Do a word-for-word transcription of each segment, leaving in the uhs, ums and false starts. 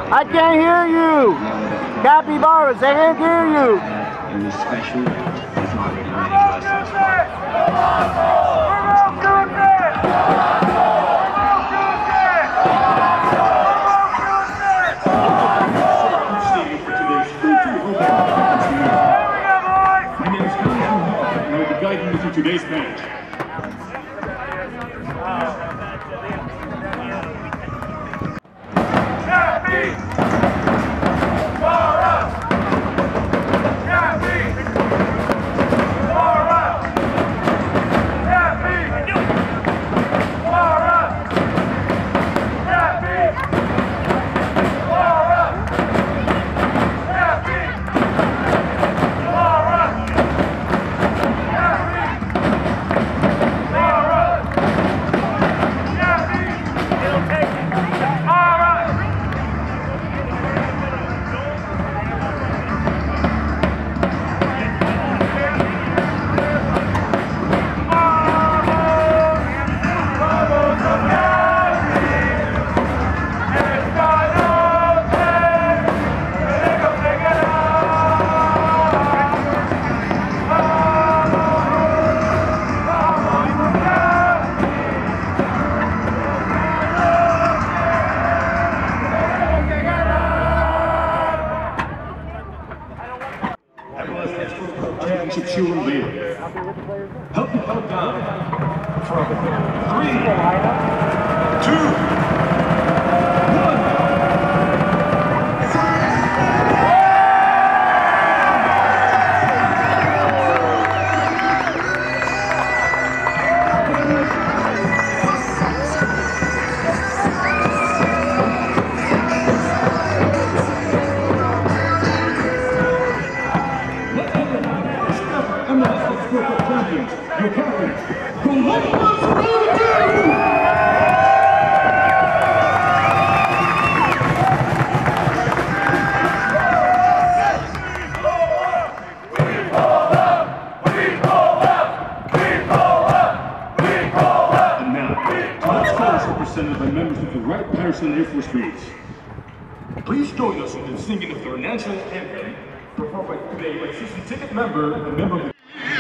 I can't hear you. Cappy Barras, I can't hear you. And this special is already made us on spot. My name is Crew two, and I will be guiding you through today's match. Cappy Barras! Cappy Barras! Cappy Barras! Cappy Barras! Cappy Barras! Championship shoe and lead. Help you count down from three, two, one. Your captain, Columbus Crew two! And now, tonight's chorus represented by members of the Wright Patterson Air Force Base. Please join us in the singing of their national anthem, performed by today by season ticket member and member of the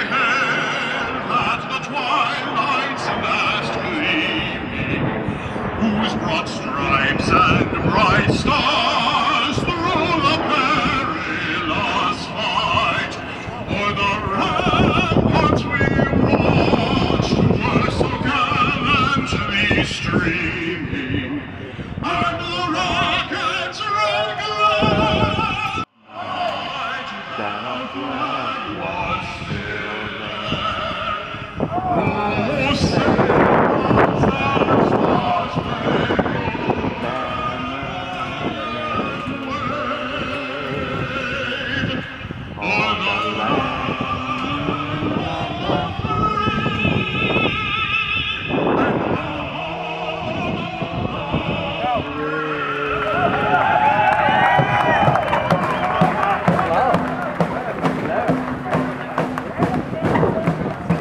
Twilight's last gleaming, whose broad stripes and bright stars through the perilous fight, o'er the ramparts we watched were so gallantly streaming, and the rockets red glad. That flag was still there. Oh, say,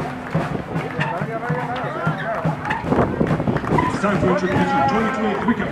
It's time to introduce the twenty twenty-three